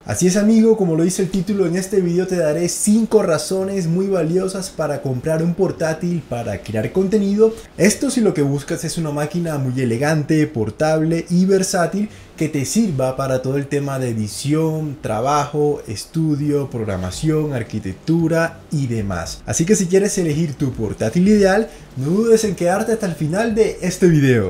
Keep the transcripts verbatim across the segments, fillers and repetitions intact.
Así es, amigo, como lo dice el título, en este video te daré cinco razones muy valiosas para comprar un portátil para crear contenido. Esto si lo que buscas es una máquina muy elegante, portable y versátil que te sirva para todo el tema de edición, trabajo, estudio, programación, arquitectura y demás. Así que si quieres elegir tu portátil ideal, no dudes en quedarte hasta el final de este video.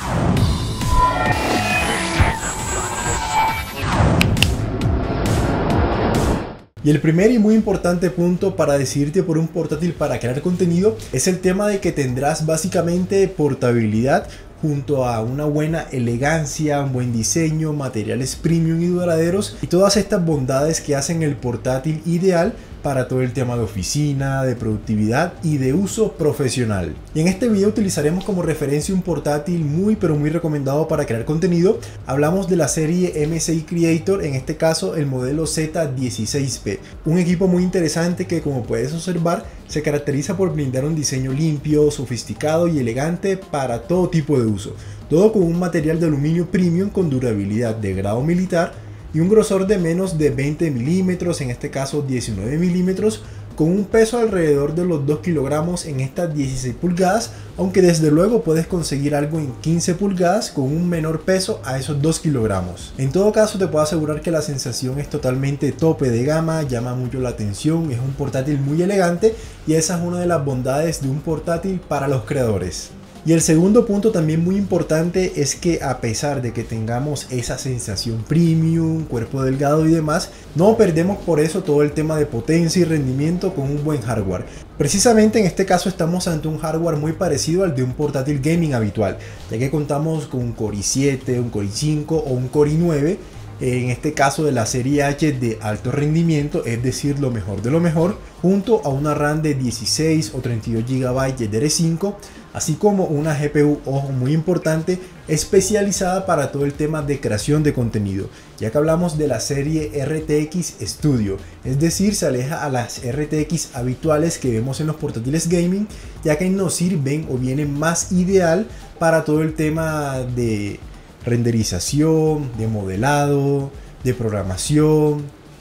Y el primer y muy importante punto para decidirte por un portátil para crear contenido es el tema de que tendrás básicamente portabilidad junto a una buena elegancia, un buen diseño, materiales premium y duraderos y todas estas bondades que hacen el portátil ideal para todo el tema de oficina, de productividad y de uso profesional. Y en este video utilizaremos como referencia un portátil muy pero muy recomendado para crear contenido. Hablamos de la serie M S I Creator, en este caso el modelo Z dieciséis P. Un equipo muy interesante que, como puedes observar, se caracteriza por brindar un diseño limpio, sofisticado y elegante para todo tipo de uso. Todo con un material de aluminio premium con durabilidad de grado militar y un grosor de menos de veinte milímetros, en este caso diecinueve milímetros, con un peso alrededor de los dos kilogramos en estas dieciséis pulgadas, aunque desde luego puedes conseguir algo en quince pulgadas con un menor peso a esos dos kilogramos. En todo caso, te puedo asegurar que la sensación es totalmente tope de gama, llama mucho la atención, es un portátil muy elegante y esa es una de las bondades de un portátil para los creadores. Y el segundo punto también muy importante es que, a pesar de que tengamos esa sensación premium, cuerpo delgado y demás, no perdemos por eso todo el tema de potencia y rendimiento con un buen hardware. Precisamente en este caso estamos ante un hardware muy parecido al de un portátil gaming habitual, ya que contamos con un Core i siete, un Core i cinco o un Core i nueve. En este caso de la serie H de alto rendimiento, es decir, lo mejor de lo mejor, junto a una RAM de dieciséis o treinta y dos gigabytes de D D R cinco, así como una G P U, ojo, muy importante, especializada para todo el tema de creación de contenido, ya que hablamos de la serie R T X Studio, es decir, se aleja a las R T X habituales que vemos en los portátiles gaming, ya que nos sirven o vienen más ideal para todo el tema de renderización, de modelado, de programación,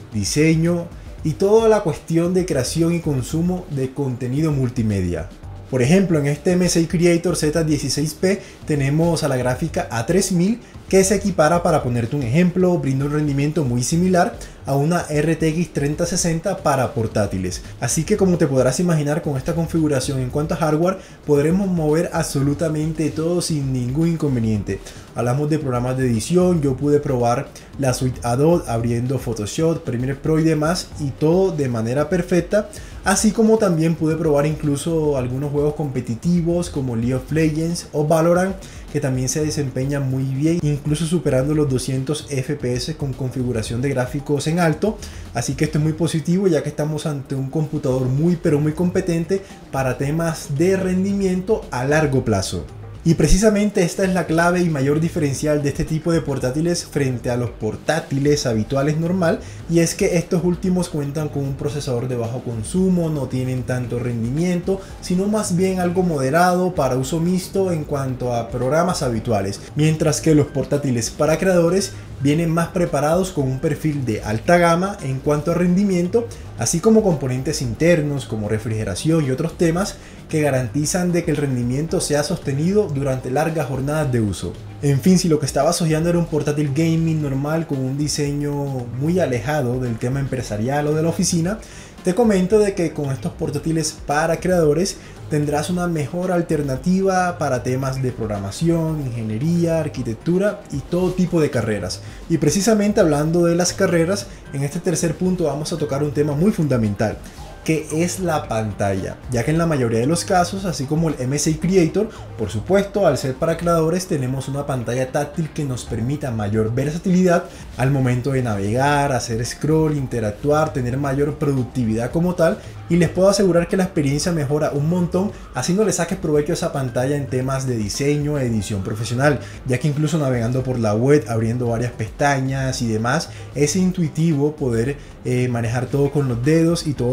diseño y toda la cuestión de creación y consumo de contenido multimedia. Por ejemplo, en este M S I Creator Z dieciséis P tenemos a la gráfica A tres mil que se equipara, para ponerte un ejemplo, brinda un rendimiento muy similar a una R T X treinta sesenta para portátiles. Así que, como te podrás imaginar, con esta configuración en cuanto a hardware podremos mover absolutamente todo sin ningún inconveniente. Hablamos de programas de edición, yo pude probar la suite Adobe abriendo Photoshop, Premiere Pro y demás, y todo de manera perfecta. Así como también pude probar incluso algunos juegos competitivos como League of Legends o Valorant, que también se desempeñan muy bien, incluso superando los doscientos F P S con configuración de gráficos en alto. Así que esto es muy positivo, ya que estamos ante un computador muy pero muy competente para temas de rendimiento a largo plazo. Y precisamente esta es la clave y mayor diferencial de este tipo de portátiles frente a los portátiles habituales normal, y es que estos últimos cuentan con un procesador de bajo consumo, no tienen tanto rendimiento, sino más bien algo moderado para uso mixto en cuanto a programas habituales, mientras que los portátiles para creadores vienen más preparados con un perfil de alta gama en cuanto a rendimiento, así como componentes internos como refrigeración y otros temas que garantizan de que el rendimiento sea sostenido durante largas jornadas de uso. En fin, si lo que estabas hojeando era un portátil gaming normal con un diseño muy alejado del tema empresarial o de la oficina, te comento de que con estos portátiles para creadores tendrás una mejor alternativa para temas de programación, ingeniería, arquitectura y todo tipo de carreras. Y precisamente hablando de las carreras, en este tercer punto vamos a tocar un tema muy fundamental, que es la pantalla, ya que en la mayoría de los casos, así como el M S I Creator, por supuesto, al ser para creadores, tenemos una pantalla táctil que nos permita mayor versatilidad al momento de navegar, hacer scroll, interactuar, tener mayor productividad como tal, y les puedo asegurar que la experiencia mejora un montón haciendo le saques provecho a esa pantalla en temas de diseño, edición profesional, ya que incluso navegando por la web, abriendo varias pestañas y demás, es intuitivo poder eh, manejar todo con los dedos y todo se vuelve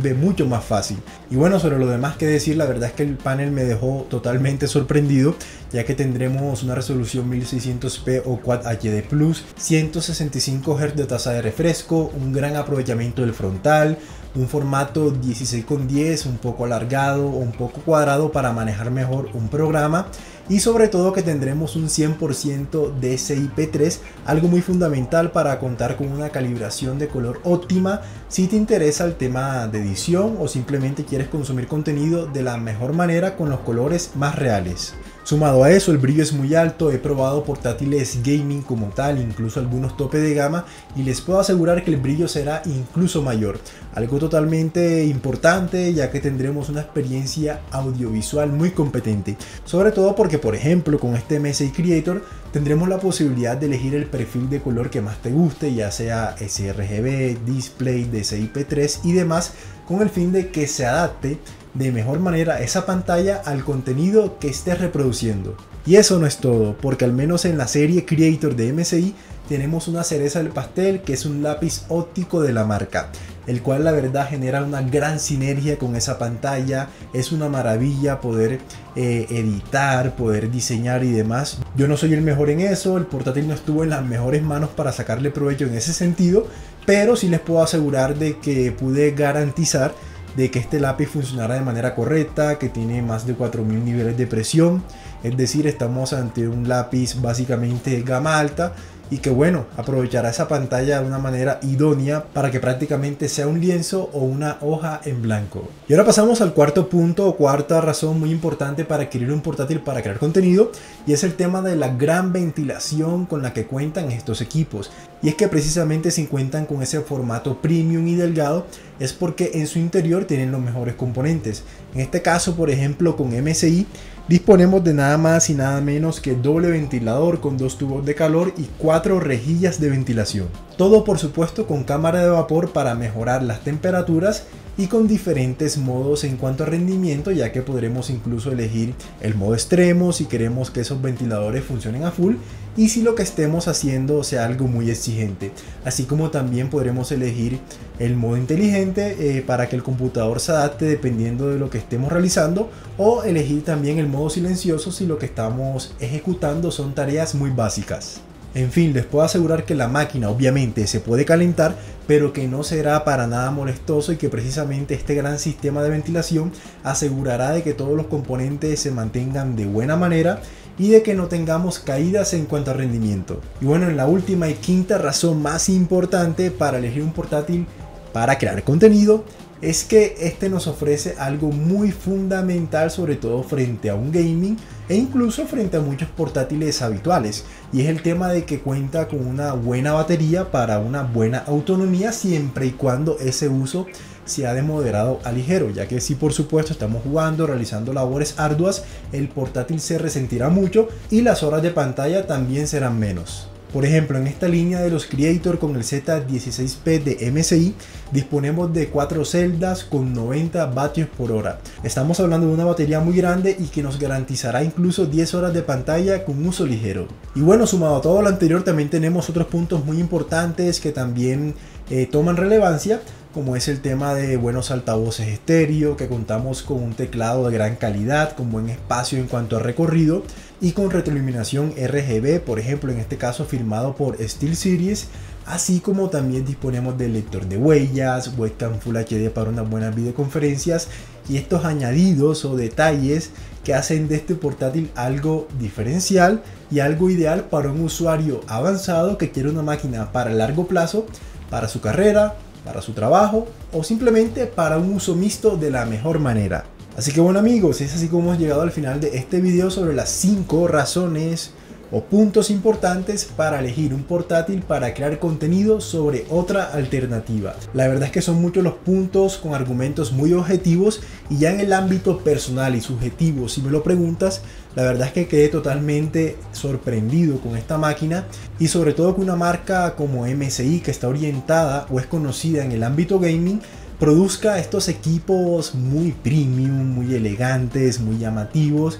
vuelve mucho más fácil. Y bueno, sobre lo demás que decir, la verdad es que el panel me dejó totalmente sorprendido, ya que tendremos una resolución mil seiscientos p o Quad H D plus, ciento sesenta y cinco hercios de tasa de refresco, un gran aprovechamiento del frontal, un formato dieciséis con diez un poco alargado o un poco cuadrado para manejar mejor un programa, y sobre todo que tendremos un cien por ciento D C I P tres, algo muy fundamental para contar con una calibración de color óptima si te interesa el tema de edición o simplemente quieres consumir contenido de la mejor manera con los colores más reales. Sumado a eso, el brillo es muy alto. He probado portátiles gaming como tal, incluso algunos tope de gama, y les puedo asegurar que el brillo será incluso mayor, algo totalmente importante, ya que tendremos una experiencia audiovisual muy competente, sobre todo porque, por ejemplo, con este M S I Creator tendremos la posibilidad de elegir el perfil de color que más te guste, ya sea sRGB, display, D C I P tres y demás, con el fin de que se adapte de mejor manera esa pantalla al contenido que estés reproduciendo. Y eso no es todo, porque al menos en la serie Creator de M S I tenemos una cereza del pastel, que es un lápiz óptico de la marca, el cual la verdad genera una gran sinergia con esa pantalla. Es una maravilla poder eh, editar, poder diseñar y demás. Yo no soy el mejor en eso, el portátil no estuvo en las mejores manos para sacarle provecho en ese sentido, pero sí les puedo asegurar de que pude garantizar de que este lápiz funcionará de manera correcta, que tiene más de cuatro mil niveles de presión, es decir, estamos ante un lápiz básicamente gama alta, y que bueno, aprovechará esa pantalla de una manera idónea para que prácticamente sea un lienzo o una hoja en blanco. Y ahora pasamos al cuarto punto o cuarta razón muy importante para adquirir un portátil para crear contenido, y es el tema de la gran ventilación con la que cuentan estos equipos. Y es que precisamente si cuentan con ese formato premium y delgado, es porque en su interior tienen los mejores componentes. En este caso, por ejemplo, con M S I disponemos de nada más y nada menos que doble ventilador con dos tubos de calor y cuatro rejillas de ventilación. Todo por supuesto con cámara de vapor para mejorar las temperaturas, y con diferentes modos en cuanto a rendimiento, ya que podremos incluso elegir el modo extremo si queremos que esos ventiladores funcionen a full y si lo que estemos haciendo sea algo muy exigente, así como también podremos elegir el modo inteligente eh, para que el computador se adapte dependiendo de lo que estemos realizando, o elegir también el modo silencioso si lo que estamos ejecutando son tareas muy básicas. En fin, les puedo asegurar que la máquina obviamente se puede calentar, pero que no será para nada molestoso, y que precisamente este gran sistema de ventilación asegurará de que todos los componentes se mantengan de buena manera y de que no tengamos caídas en cuanto a rendimiento. Y bueno, en la última y quinta razón más importante para elegir un portátil para crear contenido, es que este nos ofrece algo muy fundamental, sobre todo frente a un gaming e incluso frente a muchos portátiles habituales, y es el tema de que cuenta con una buena batería para una buena autonomía, siempre y cuando ese uso sea de moderado a ligero, ya que si por supuesto estamos jugando, realizando labores arduas, el portátil se resentirá mucho y las horas de pantalla también serán menos. Por ejemplo, en esta línea de los Creator con el Z dieciséis P de M S I disponemos de cuatro celdas con noventa vatios por hora. Estamos hablando de una batería muy grande y que nos garantizará incluso diez horas de pantalla con uso ligero. Y bueno, sumado a todo lo anterior, también tenemos otros puntos muy importantes que también eh, toman relevancia, como es el tema de buenos altavoces estéreo, que contamos con un teclado de gran calidad, con buen espacio en cuanto a recorrido y con retroiluminación R G B, por ejemplo en este caso firmado por SteelSeries, así como también disponemos del lector de huellas, webcam Full H D para unas buenas videoconferencias, y estos añadidos o detalles que hacen de este portátil algo diferencial y algo ideal para un usuario avanzado que quiere una máquina para largo plazo, para su carrera, para su trabajo o simplemente para un uso mixto de la mejor manera. Así que bueno amigos, es así como hemos llegado al final de este video sobre las cinco razones o puntos importantes para elegir un portátil para crear contenido sobre otra alternativa. La verdad es que son muchos los puntos con argumentos muy objetivos, y ya en el ámbito personal y subjetivo, si me lo preguntas, la verdad es que quedé totalmente sorprendido con esta máquina, y sobre todo que una marca como M S I, que está orientada o es conocida en el ámbito gaming, produzca estos equipos muy premium, muy elegantes, muy llamativos,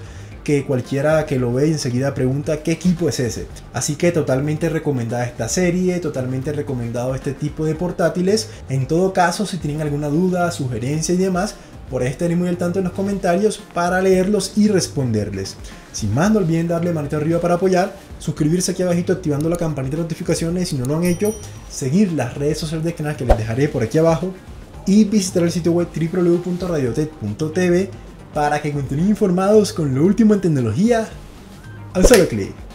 que cualquiera que lo ve enseguida pregunta qué equipo es ese. Así que totalmente recomendada esta serie, totalmente recomendado este tipo de portátiles. En todo caso, si tienen alguna duda, sugerencia y demás, por ahí estaré muy al tanto en los comentarios para leerlos y responderles. Sin más, no olviden darle manito arriba para apoyar, suscribirse aquí abajito activando la campanita de notificaciones si no lo han hecho, seguir las redes sociales del canal que les dejaré por aquí abajo y visitar el sitio web w w w punto radiotech punto t v para que continúen informados con lo último en tecnología al solo clic.